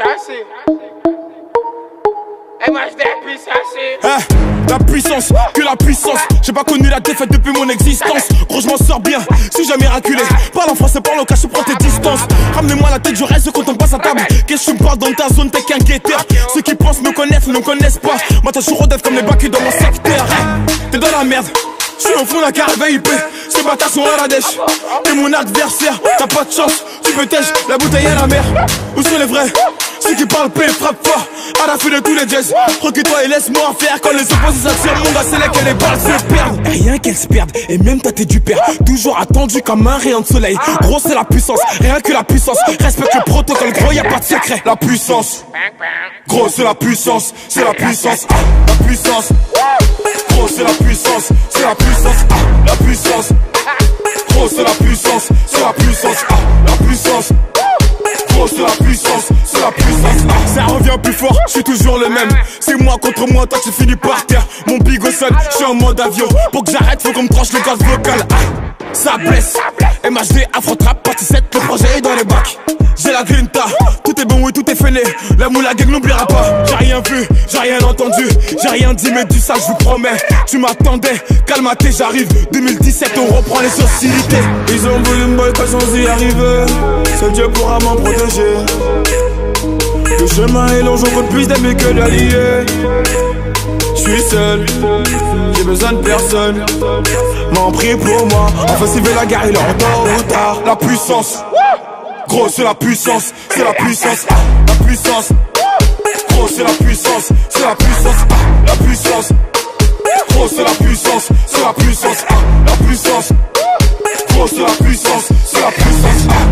La puissance, que la puissance. J'ai pas connu la défaite depuis mon existence. Gros je m'en sors bien, si jamais miraculé. Parle en français, parle au cas, je prends tes distances. Ramenez-moi la tête, je reste quand on passe à table. Qu'est-ce que tu me parles dans ta zone, t'es qu'un guetteur. Ceux qui pensent me connaissent, ne me connaissent pas. Moi t'as toujours rodef comme les bacs dans mon secteur. T'es dans la merde, je suis au fond d'un carré IP. Ces bâtards sont à la dèche. T'es mon adversaire, t'as pas de chance. Tu peux tèche, la bouteille à la mer. Où sont les vrais? Ceux qui parlent paix, frappe fort. À la fin de tous les jazz, recule-toi et laisse-moi faire. Quand les opposés s'attirent, mon gars, c'est là que les balles se perdent. Rien qu'elles se perdent, et même toi t'es du père. Toujours attendu comme un rayon de soleil. Gros c'est la puissance, rien que la puissance. Respecte le protocole, gros y'a pas de secret. La puissance, gros c'est la puissance, c'est la puissance. La puissance, gros c'est la puissance, c'est la puissance. La puissance, gros c'est la puissance, c'est la puissance. La puissance, gros c'est la puissance, c'est la puissance. Ça revient plus fort, je suis toujours le même. C'est moi contre moi, toi tu finis par terre. Mon bigot sonne, je suis en mode avion. Pour que j'arrête, faut qu'on me tranche le gaz vocal. Ça blesse, MHD, Afro-Trap, partie 7, le projet est dans les bacs. J'ai la grinta, tout est bon, oui tout est fêlé. La moula gang n'oubliera pas. J'ai rien vu, j'ai rien entendu, j'ai rien dit mais du ça je vous promets. Tu m'attendais, calme-toi j'arrive. 2017 on reprend les hostilités. Ils ont voulu me boycotter sans y arriver. Seul Dieu pourra m'en protéger. Le chemin est long, j'en compte plus d'amis que d'alliés. J'suis seul, j'ai besoin de personne. M'en prie pour moi, enfin s'il veut la guerre il est en tôt ou tard. La puissance, gros c'est la puissance, c'est la puissance. La puissance, gros c'est la puissance, c'est la puissance. La puissance, gros c'est la puissance, c'est la puissance. La puissance, gros c'est la puissance, c'est la puissance.